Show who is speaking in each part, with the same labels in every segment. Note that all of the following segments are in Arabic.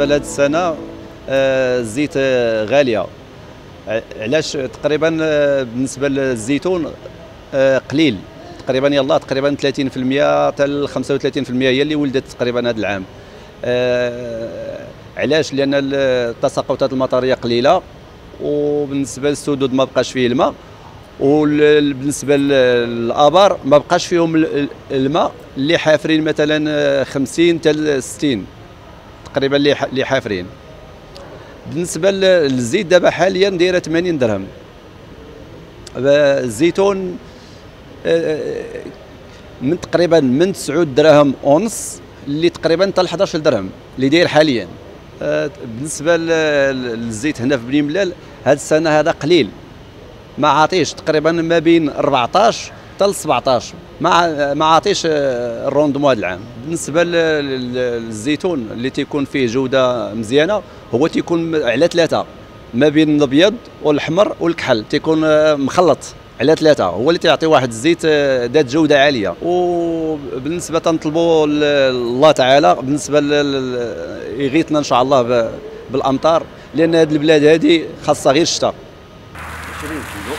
Speaker 1: بالنسبه لهذه السنه الزيت غاليه. علاش؟ تقريبا بالنسبه للزيتون قليل، تقريبا 30% حتى 35% هي اللي ولدت تقريبا هذا العام. علاش؟ لان التساقطات المطريه قليله، وبالنسبه للسدود ما بقاش فيه الماء، وبالنسبه للابار ما بقاش فيهم الماء اللي حافرين مثلا 50 حتى 60 تقريبا اللي حافرين. بالنسبه للزيت دابا حاليا دايره 80 درهم. الزيتون من تقريبا من 9 دراهم ونص اللي تقريبا حتى 11 درهم اللي داير حاليا. بالنسبه للزيت هنا في بني ملال هذه السنه هذا قليل، ما عاطيش تقريبا ما بين 14 حتى 17، ما عاطيش الروندمون هذا العام. بالنسبه للزيتون اللي تيكون فيه جوده مزيانه هو تيكون على 3، ما بين الابيض والاحمر والكحل، تيكون مخلط على 3، هو اللي تعطي واحد الزيت ذات جوده عاليه. وبالنسبه تنطلبوا الله تعالى بالنسبه يغيثنا ان شاء الله بالامطار، لان هذه البلاد هذه خاصها غير الشتاء.
Speaker 2: 20 كيلو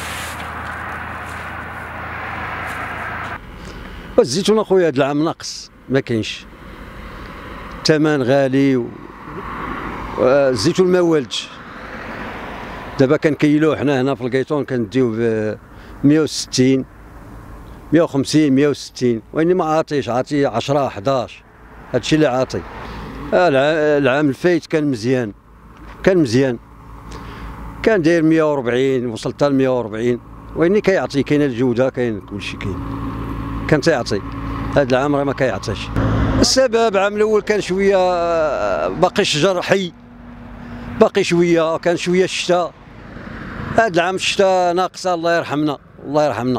Speaker 2: الزيتون اخويا هذا العام ناقص، ما كاينش، الثمن غالي والزيتون ما والدش. دابا كنكيلوه حنا هنا في القيطون كنديوه ب 160 150 160، واني ما عاطيش، عاطي 10 11، هادشي اللي عاطي. العام الفايت كان مزيان، كان داير 140، وصلت ل 140، واني كيعطي، كاينه الجوده، كاين كلشي، كان تيعطي. هذا العام راه ما كيعطيش. السبب العام الاول كان شويه باقي الشجر حي، باقي شويه، كان شويه الشتاء. هذا العام الشتاء ناقصه، الله يرحمنا الله يرحمنا.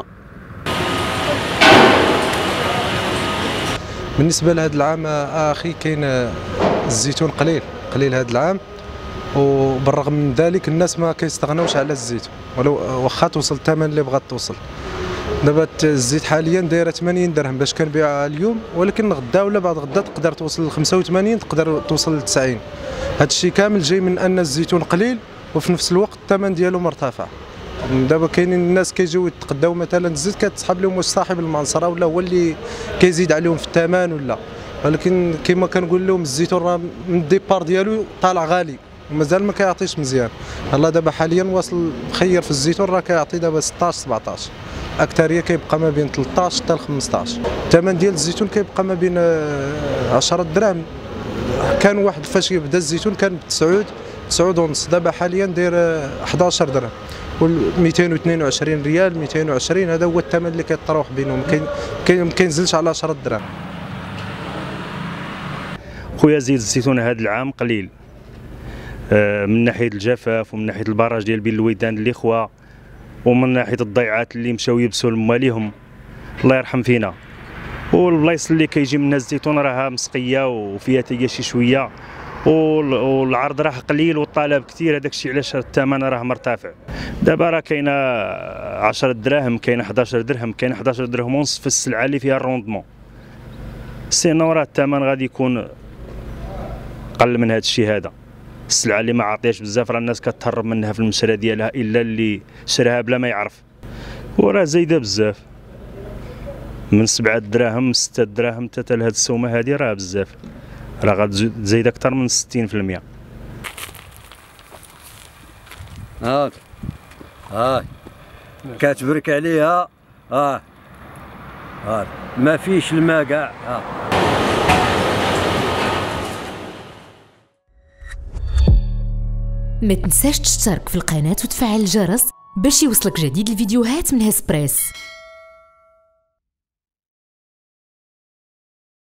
Speaker 3: بالنسبه لهذا العام اخي كاين الزيتون قليل هذا العام، وبالرغم من ذلك الناس ما كيستغناوش على الزيت، ولو واخا توصل الثمن اللي بغات توصل. دابا الزيت حاليا دايره 80 درهم باش كنبيعها اليوم، ولكن غدا ولا بعد غدا تقدر توصل ل 85، تقدر توصل ل 90. هذا الشيء كامل جاي من ان الزيتون قليل، وفي نفس الوقت الثمن ديالو مرتفع. دابا كاينين الناس كيجيو يتقداو مثلا الزيت، كتسحب لهم واش صاحب المعنصره ولا هو اللي كيزيد عليهم في الثمن ولا، ولكن كما كنقول لهم الزيتون راه من الديبار ديالو طالع غالي ومازال ما كيعطيش مزيان. الله دابا حاليا واصل مخير في الزيتون، راه كيعطي دابا 16 17، اكثريه كيبقى ما بين 13 حتى ل 15. الثمن ديال الزيتون كيبقى ما بين 10 دراهم. كان واحد فاش بدا الزيتون كان ب 9 ونص، دابا حاليا داير 11 درهم، و 222 ريال 220. هذا هو الثمن اللي كيتراوح بينهم، ما كينزلش على 10 دراهم.
Speaker 4: خويا زيت الزيتون هذا العام قليل، من ناحيه الجفاف، ومن ناحيه البراج ديال بين الويدان الاخوه، ومن ناحيه الضيعات اللي مشاو يبسوا لمواليهم، الله يرحم فينا. والبلايص اللي كيجي منها الزيتون راها مسقيه وفيها تيجي شي شويه، والعرض راه قليل والطلب كثير، هذاك الشيء علاش الثمن راه مرتفع. دابا راه كاينه 10 دراهم، كاينه 11 درهم، كاينه 11 درهم ونص في السلعه اللي فيها الروندمون. سينو راه الثمن غادي يكون قل من هذا الشيء هذا. السلعه اللي ما عاطياش بزاف راه الناس كتهرب منها في المشرى ديالها، الا اللي شراها بلا ما يعرف. وراه زايده بزاف، من 7 دراهم 6 دراهم حتى لهاد السومه هذه، راه بزاف، راه غتزيد اكثر من 60%.
Speaker 2: هاك كتبرك عليها، ما فيش الماء كاع.
Speaker 5: ما تنساش تشترك في القناة وتفعل الجرس باش يوصلك جديد الفيديوهات من هسبريس.